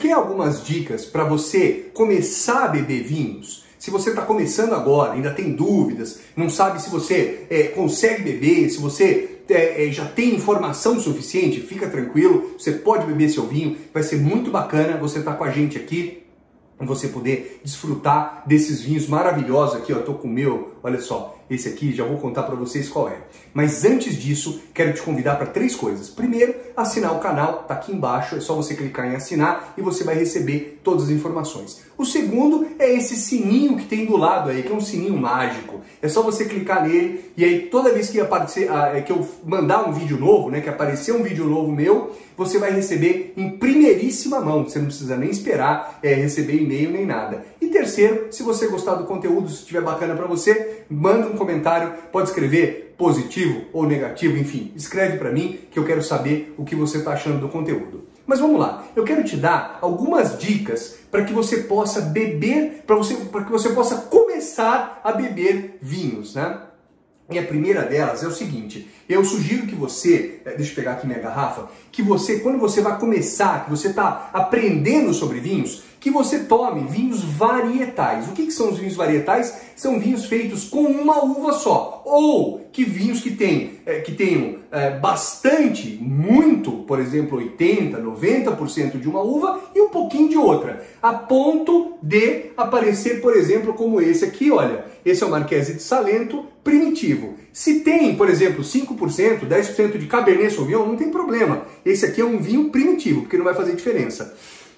quer algumas dicas para você começar a beber vinhos? Se você está começando agora, ainda tem dúvidas, não sabe se você consegue beber, se você já tem informação suficiente, fica tranquilo, você pode beber seu vinho, vai ser muito bacana você estar com a gente aqui, você poder desfrutar desses vinhos maravilhosos aqui, ó, eu tô com o meu, olha só, esse aqui, já vou contar para vocês qual é. Mas antes disso, quero te convidar para 3 coisas. Primeiro, assinar o canal, tá aqui embaixo, é só você clicar em assinar e você vai receber todas as informações. O segundo é esse sininho que tem do lado aí, que é um sininho mágico. É só você clicar nele e aí toda vez que aparecer, que eu mandar um vídeo novo, né, que aparecer um vídeo novo meu, você vai receber em primeiríssima mão. Você não precisa nem esperar receber e-mail nem nada. E terceiro, se você gostar do conteúdo, se estiver bacana para você, manda um comentário, pode escrever positivo ou negativo, enfim, escreve para mim que eu quero saber o que você está achando do conteúdo. Mas vamos lá, eu quero te dar algumas dicas para que você possa beber, para que você possa começar a beber vinhos, né? E a primeira delas é o seguinte, eu sugiro que você, deixa eu pegar aqui minha garrafa, que você, quando você vai começar, que você está aprendendo sobre vinhos, que você tome vinhos varietais. O que são os vinhos varietais? São vinhos feitos com uma uva só, ou que vinhos que tenham bastante, muito, por exemplo, 80%, 90% de uma uva e um pouquinho de outra, a ponto de aparecer, por exemplo, como esse aqui, olha, esse é o Marquese de Salento primitivo. Se tem, por exemplo, 5%, 10% de Cabernet Sauvignon, não tem problema. Esse aqui é um vinho primitivo, porque não vai fazer diferença.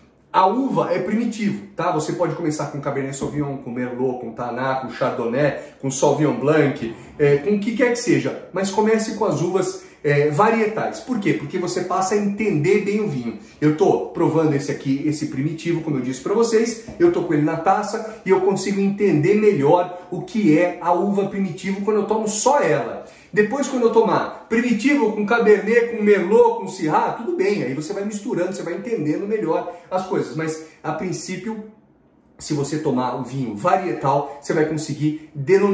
A uva é primitivo, tá? Você pode começar com Cabernet Sauvignon, com Merlot, com Tannat, com Chardonnay, com Sauvignon Blanc, com o que quer que seja. Mas comece com as uvas varietais. Por quê? Porque você passa a entender bem o vinho. Eu estou provando esse aqui, esse primitivo, como eu disse para vocês, eu estou com ele na taça e eu consigo entender melhor o que é a uva primitivo quando eu tomo só ela. Depois, quando eu tomar primitivo com Cabernet, com Merlot, com Syrah, tudo bem, aí você vai misturando, você vai entendendo melhor as coisas. Mas, a princípio, se você tomar o vinho varietal, você vai conseguir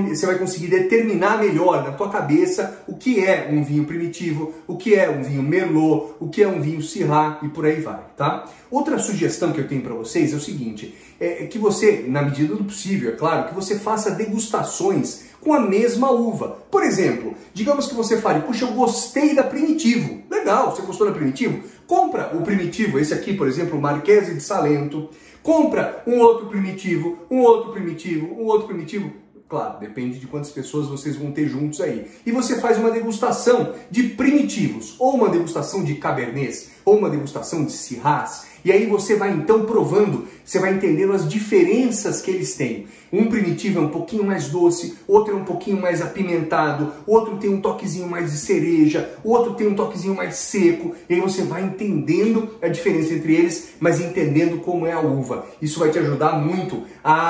determinar melhor na tua cabeça o que é um vinho primitivo, o que é um vinho Merlot, o que é um vinho Syrah e por aí vai, tá? Outra sugestão que eu tenho para vocês é o seguinte, é que você, na medida do possível, é claro, que você faça degustações com a mesma uva. Por exemplo, digamos que você fale, puxa, eu gostei da Primitivo. Legal, você gostou da Primitivo? Compra o Primitivo, esse aqui, por exemplo, o Marquese de Salento. Compra um outro Primitivo, um outro Primitivo, um outro Primitivo. Claro, depende de quantas pessoas vocês vão ter juntos aí. E você faz uma degustação de primitivos, ou uma degustação de Cabernets, ou uma degustação de Syrahs. E aí você vai então provando, você vai entendendo as diferenças que eles têm. Um primitivo é um pouquinho mais doce, outro é um pouquinho mais apimentado, outro tem um toquezinho mais de cereja, outro tem um toquezinho mais seco. E aí você vai entendendo a diferença entre eles, mas entendendo como é a uva. Isso vai te ajudar muito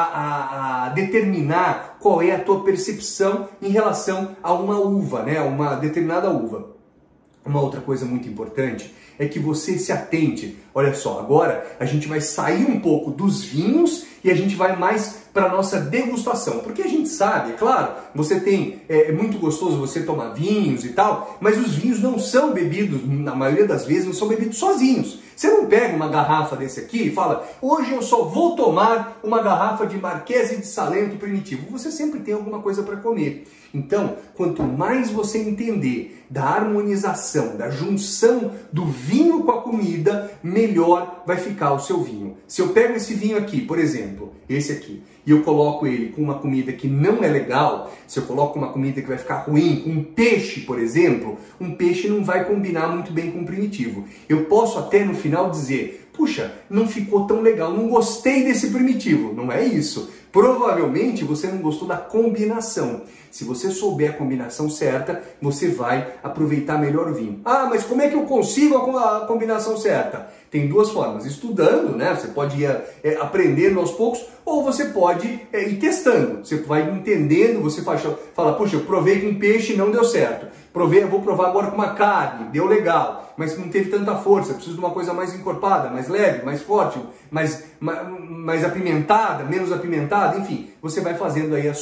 a determinar qual é a tua percepção em relação a uma uva, né? Uma determinada uva. Uma outra coisa muito importante é que você se atente. Olha só, agora a gente vai sair um pouco dos vinhos e a gente vai mais para a nossa degustação. Porque a gente sabe, é claro, você tem, é muito gostoso você tomar vinhos e tal, mas os vinhos não são bebidos, na maioria das vezes, não são bebidos sozinhos. Você não pega uma garrafa desse aqui e fala, hoje eu só vou tomar uma garrafa de Marquese de Salento primitivo. Você sempre tem alguma coisa para comer. Então, quanto mais você entender da harmonização, da junção do vinho com a comida, melhor vai ficar o seu vinho. Se eu pego esse vinho aqui, por exemplo, esse aqui, e eu coloco ele com uma comida que não é legal, se eu coloco uma comida que vai ficar ruim, um peixe, por exemplo, um peixe não vai combinar muito bem com o primitivo. Eu posso até no final dizer, puxa, não ficou tão legal, não gostei desse primitivo. Não é isso. Provavelmente você não gostou da combinação. Se você souber a combinação certa, você vai aproveitar melhor o vinho. Ah, mas como é que eu consigo a combinação certa? Tem duas formas, estudando, né? Você pode ir aprendendo aos poucos, ou você pode ir testando. Você vai entendendo, você fala, puxa, eu provei com peixe e não deu certo. Vou provar agora com uma carne, deu legal, mas não teve tanta força, preciso de uma coisa mais encorpada, mais leve, mais forte, mais apimentada, menos apimentada. temporada, enfim, você vai fazendo aí as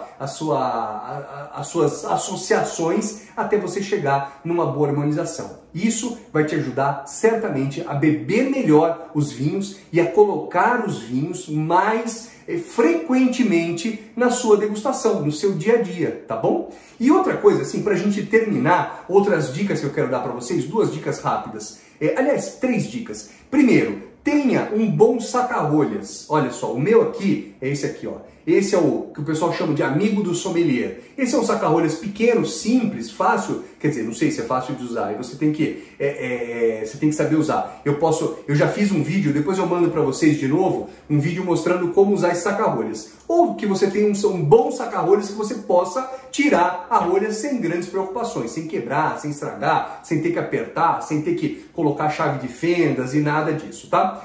suas associações até você chegar numa boa harmonização. Isso vai te ajudar certamente a beber melhor os vinhos e a colocar os vinhos mais frequentemente na sua degustação, no seu dia a dia, tá bom? E outra coisa, assim, pra gente terminar, outras dicas que eu quero dar para vocês, 2 dicas rápidas. Aliás, 3 dicas. Primeiro, tenha um bom saca-rolhas. Olha só, o meu aqui é esse aqui, ó. Esse é o que o pessoal chama de amigo do sommelier. Esse é um saca-rolhas pequeno, simples, fácil. Quer dizer, não sei se é fácil de usar. Aí você tem que saber usar. Eu já fiz um vídeo, depois eu mando para vocês de novo, um vídeo mostrando como usar esse saca-rolhas. Ou que você tenha um bom saca-rolhas que você possa tirar a rolha sem grandes preocupações, sem quebrar, sem estragar, sem ter que apertar, sem ter que colocar chave de fendas e nada disso, tá?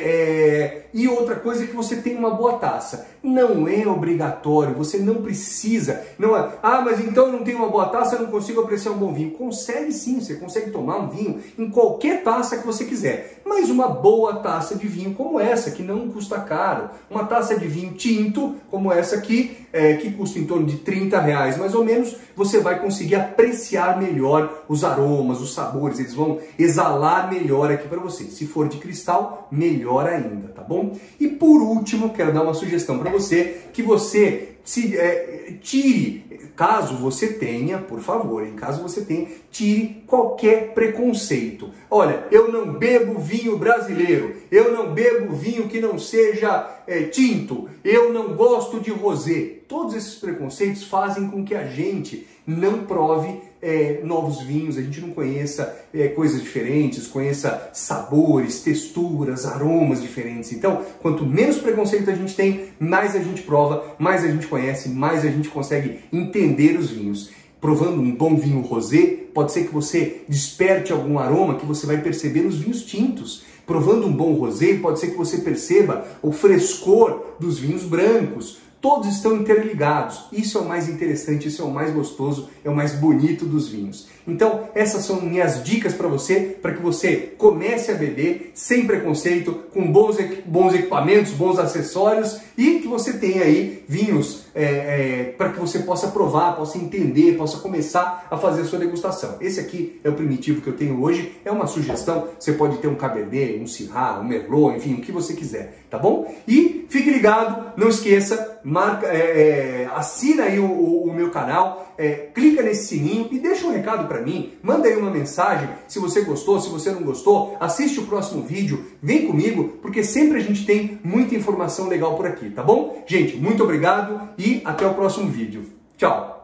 E outra coisa é que você tem uma boa taça. Não é obrigatório, você não precisa. Não é, mas então eu não tenho uma boa taça, eu não consigo apreciar um bom vinho. Consegue sim, você consegue tomar um vinho em qualquer taça que você quiser. Mas uma boa taça de vinho como essa, que não custa caro. Uma taça de vinho tinto, como essa aqui, que custa em torno de R$30 mais ou menos, você vai conseguir apreciar melhor os aromas, os sabores, eles vão exalar melhor aqui para você. Se for de cristal, melhor ainda, tá bom? E por último, quero dar uma sugestão para você, que você tire, caso você tenha, por favor, em caso você tenha, tire qualquer preconceito. Olha, eu não bebo vinho brasileiro, eu não bebo vinho que não seja tinto, eu não gosto de rosé. Todos esses preconceitos fazem com que a gente não prove novos vinhos, a gente não conheça coisas diferentes, conheça sabores, texturas, aromas diferentes. Então, quanto menos preconceito a gente tem, mais a gente prova, mais a gente conhece, mais a gente consegue entender os vinhos. Provando um bom vinho rosé, pode ser que você desperte algum aroma que você vai perceber nos vinhos tintos. Provando um bom rosé, pode ser que você perceba o frescor dos vinhos brancos. Todos estão interligados. Isso é o mais interessante, isso é o mais gostoso, é o mais bonito dos vinhos. Então, essas são minhas dicas para que você comece a beber sem preconceito, com bons equipamentos, bons acessórios e que você tenha aí vinhos para que você possa provar, possa entender, possa começar a fazer a sua degustação. Esse aqui é o primitivo que eu tenho hoje, é uma sugestão, você pode ter um Cabernet, um Syrah, um Merlot, enfim, o que você quiser, tá bom? E fique ligado, não esqueça, assina aí o meu canal, clica nesse sininho e deixa um recado para mim, manda aí uma mensagem, se você gostou, se você não gostou, assiste o próximo vídeo, vem comigo, porque sempre a gente tem muita informação legal por aqui, tá bom? Gente, muito obrigado e até o próximo vídeo. Tchau!